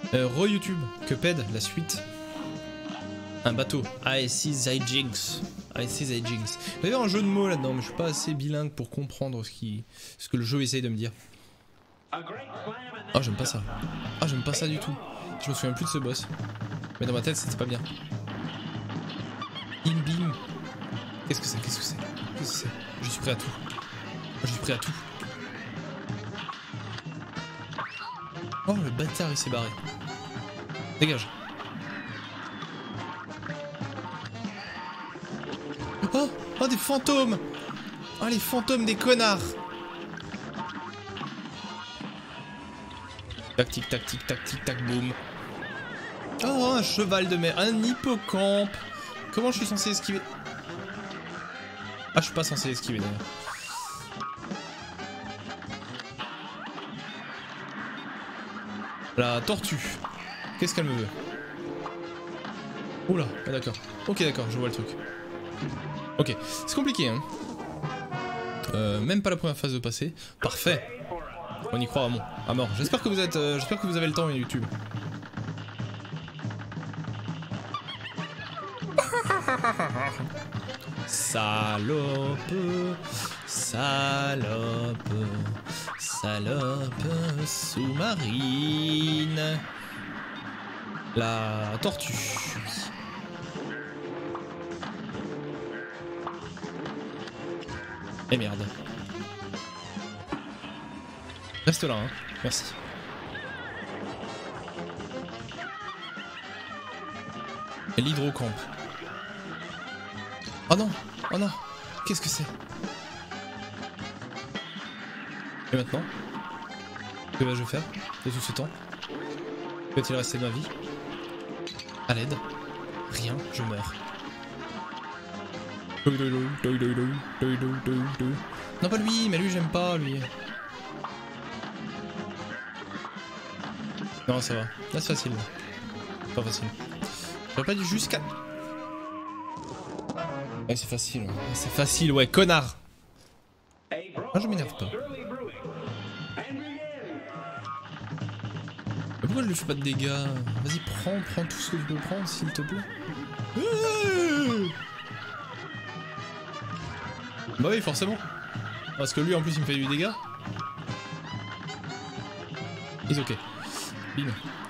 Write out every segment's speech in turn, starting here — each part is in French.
Re-YouTube, Cuphead, la suite. Un bateau. I see thy jinx. I see thy jinx. Il y avait un jeu de mots là-dedans, mais je suis pas assez bilingue pour comprendre ce que le jeu essaye de me dire. Ah, j'aime pas ça. Ah, j'aime pas ça du tout. Je me souviens plus de ce boss. Mais dans ma tête, c'était pas bien. Bim bim. Qu'est-ce que c'est? Qu'est-ce que c'est? Qu'est-ce que c'est? Je suis prêt à tout. Je suis prêt à tout. Oh, le bâtard, il s'est barré. Dégage. Oh, oh, des fantômes. Oh, les fantômes des connards. Tac, tic, tac, tic, tac, tic, tac, boum. Oh, un cheval de mer, un hippocampe. Comment je suis censé esquiver? Ah, je suis pas censé esquiver d'ailleurs. La tortue. Qu'est-ce qu'elle me veut? Oula, ah, d'accord. Ok, d'accord, je vois le truc. Ok, c'est compliqué, hein. Même pas la première phase de passer. Parfait. On y croit à mort. J'espère que vous êtes, j'espère que vous avez le temps YouTube. Salope, salope, salope sous-marine. La tortue. Et merde. Reste là, hein. Merci. Et l'hydrocampe. Oh non! Oh non! Qu'est-ce que c'est? Et maintenant? Que vais-je faire de tout ce temps? Peut-il rester de ma vie? À l'aide? Rien, je meurs. Non, pas lui, mais lui j'aime pas, lui. Non, ça va. Là c'est facile. Pas facile. J'aurais pas dit jusqu'à... Ouais, c'est facile. C'est facile, ouais, connard. Ah, je m'énerve pas. Mais pourquoi je lui fais pas de dégâts? Vas-y, prends tout ce que tu peux prendre, s'il te plaît. Bah oui, forcément. Parce que lui, en plus, il me fait du dégât. It's ok. Bim.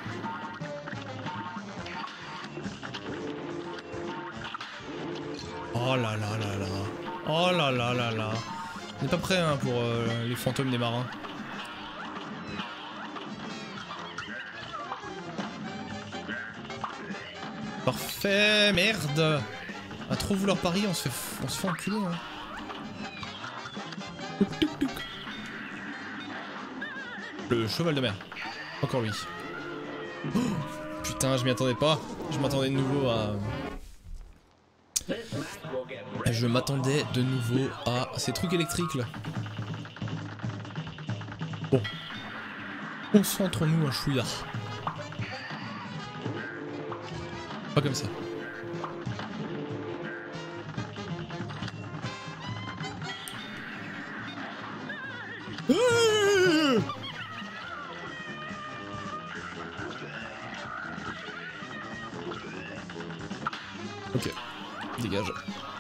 Oh là là là là. Oh là là là là. On n'est pas prêt hein, pour les fantômes des marins. Parfait, merde. À trop vouloir parier, on se fait enculer. Hein. Le cheval de mer. Encore lui. Oh, putain, je m'y attendais pas. Je m'attendais de nouveau à... Je m'attendais de nouveau à ces trucs électriques là. Bon. Concentrons-nous un chouïa. Pas comme ça. Ok, dégage.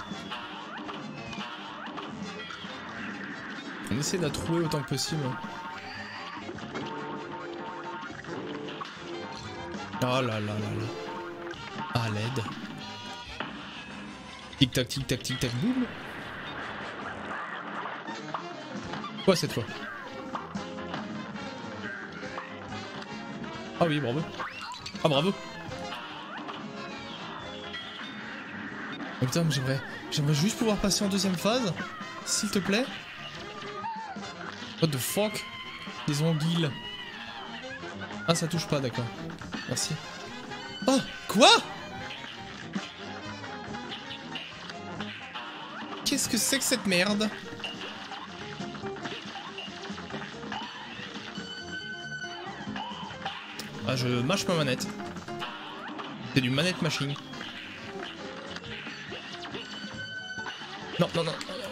On essaie de la trouver autant que possible. Oh là là là là. À l'aide. Tic tac tic tac tic tac boum. Quoi cette fois? Ah oui, bravo. Ah bravo. Oh putain, mais j'aimerais juste pouvoir passer en deuxième phase, s'il te plaît. What the fuck? Des anguilles. Ah, ça touche pas, d'accord. Merci. Oh, quoi? Qu'est-ce que c'est que cette merde? Ah, je mâche ma manette. C'est du manette machine. Non, non, non.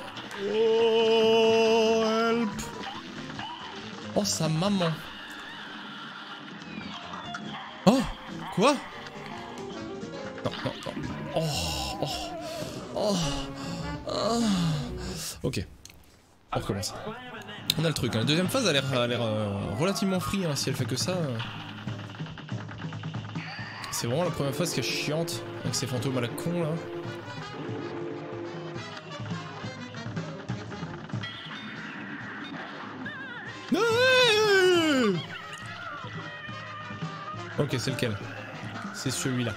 Oh, help. Oh, sa maman. Oh, quoi? Non, non, non. Oh, oh, oh, oh. Ok, on recommence. On a le truc, hein. La deuxième phase a l'air relativement free, hein. Si elle fait que ça. C'est vraiment la première phase qui est chiante, avec ces fantômes à la con là. Ok, c'est lequel? C'est celui-là.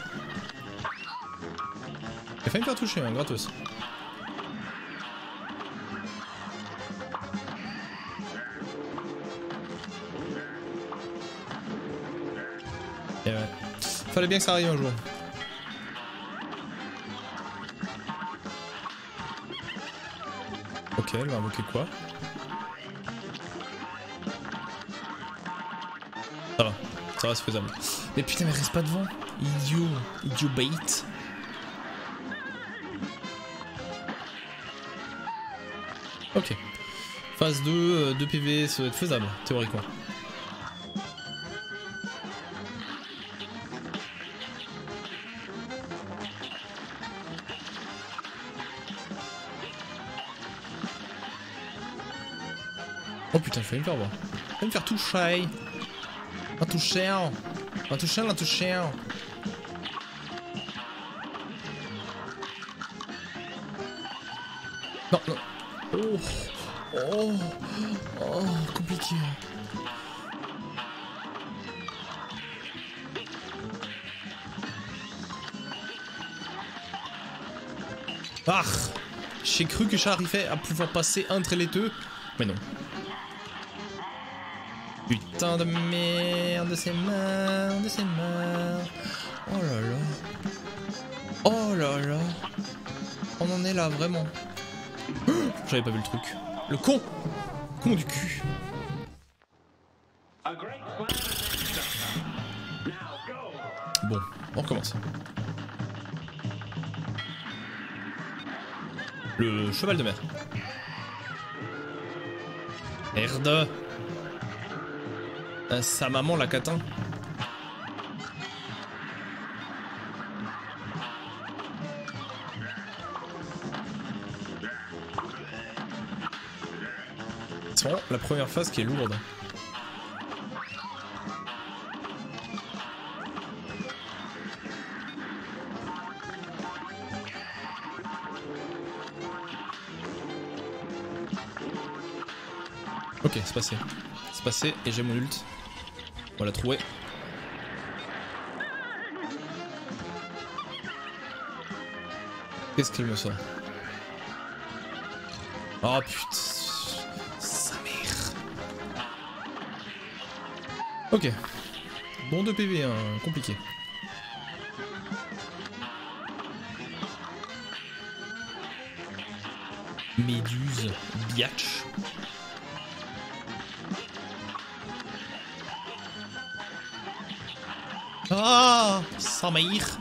J'ai failli me faire toucher, hein, gratos. Et ouais. Fallait bien que ça arrive un jour. Ok, elle va invoquer quoi? Ça va, c'est faisable. Mais putain, mais reste pas devant. Idiot bait. Ok. Phase 2, 2 PV, ça doit être faisable, théoriquement. Oh putain, il fallait me faire voir. Il fallait me faire toucher. Un toucher. Un toucher, un toucher. Non, non. Oh. Oh. Oh, compliqué. Ah, j'ai cru que j'arrivais à pouvoir passer entre les deux, mais non. Putain de merde, c'est marre, c'est marre. Oh là là. Oh là là. On en est là, vraiment. J'avais pas vu le truc. Le con. Con du cul. Bon, on recommence. Le cheval de mer. Merde. Sa maman la catin. C'est vraiment la première phase qui est lourde. Ok, c'est passé. C'est passé et j'ai mon ult. On l'a trouvé. Qu'est-ce qu'elle me sort? Oh putain. Sa mère. Ok. Bon 2 PV, hein, compliqué. Méduse, biatch. Ah, sa mère.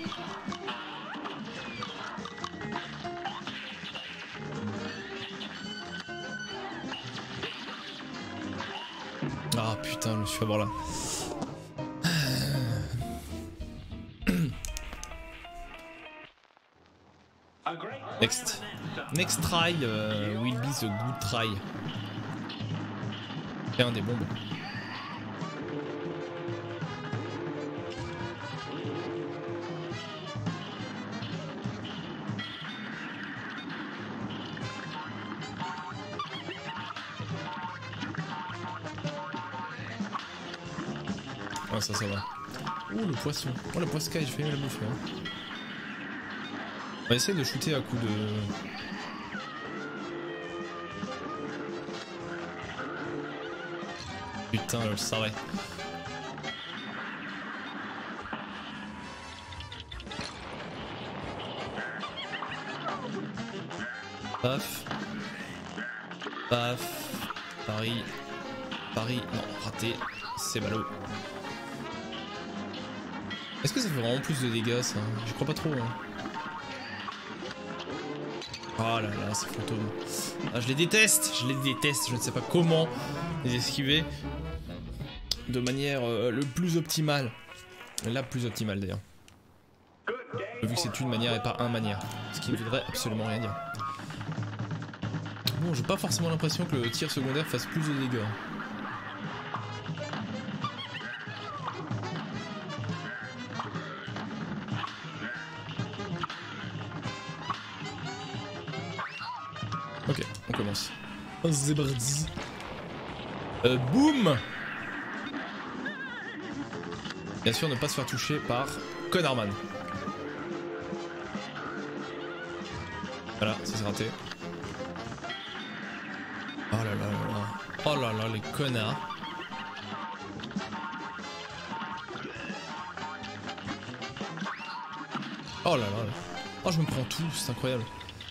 Ah putain, je me suis fait avoir là. Next. Next try will be the good try. Et un des bombes. Ah ça va. Oh le poisson. Oh le poiscaille, j'ai failli la bouffer. Hein. On va essayer de shooter à coup de... Putain, je le savais. Paf. Paf. Paris. Paris. Non, raté. C'est ballot. Est-ce que ça fait vraiment plus de dégâts ça? Je crois pas trop. Hein. Oh là là, ces fantômes. Ah, je les déteste, je ne sais pas comment les esquiver de manière le plus optimale. La plus optimale d'ailleurs. Vu que c'est une manière et pas un manière. Ce qui ne voudrait absolument rien dire. Bon, j'ai pas forcément l'impression que le tir secondaire fasse plus de dégâts. Ok, on commence. Zébrdi. Boum. Bien sûr, ne pas se faire toucher par Connarman. Voilà, ça c'est raté. Oh là là là là. Oh là là, les connards. Oh là là. Oh, je me prends tout, c'est incroyable.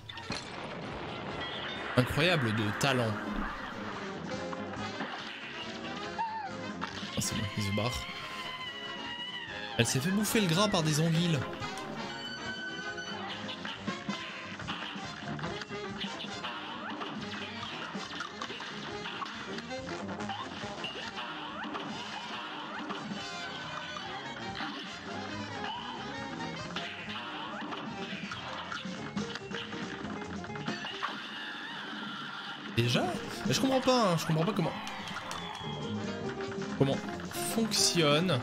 Incroyable de talent. Oh, c'est bon, il se barre. Elle s'est fait bouffer le gras par des anguilles. Déjà? Mais je comprends pas, hein, je comprends pas comment fonctionne.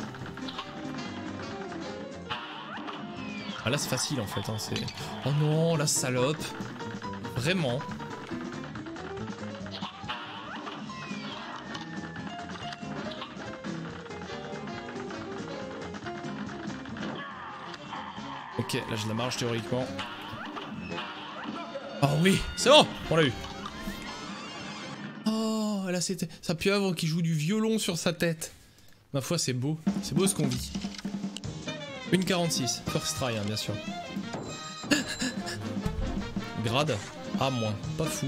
Ah là c'est facile en fait, hein, c'est... Oh non, la salope. Vraiment. Ok, là j'ai de la marge théoriquement. Oh oui, c'est bon, on l'a eu. Oh, là c'était sa pieuvre qui joue du violon sur sa tête. Ma foi, c'est beau ce qu'on vit. 1,46, first try, hein, bien sûr. Grade A-, pas fou.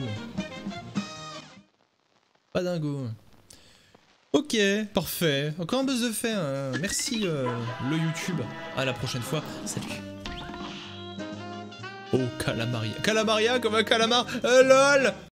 Pas dingo. Ok, parfait. Encore un buzz de fait. Hein. Merci le YouTube. À la prochaine fois. Salut. Oh, Calamaria. Calamaria comme un calamar. LOL.